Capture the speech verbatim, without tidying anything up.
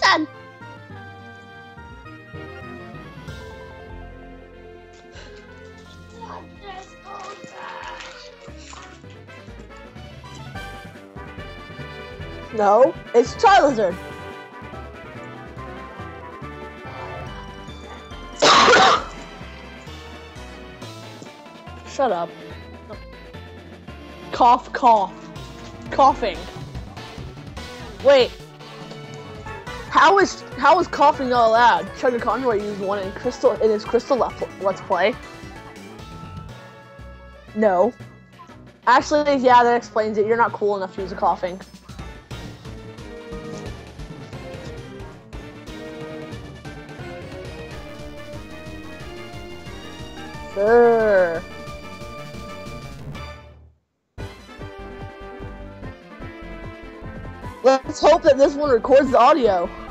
Listen! No, it's Charizard. Shut up. Cough, cough. Coughing. Wait. How is how is coughing not allowed? Sugar Conroy used one in Crystal in his Crystal Let's Play. No. Actually, yeah, that explains it. You're not cool enough to use a coughing. Sure. Let's hope that this one records the audio.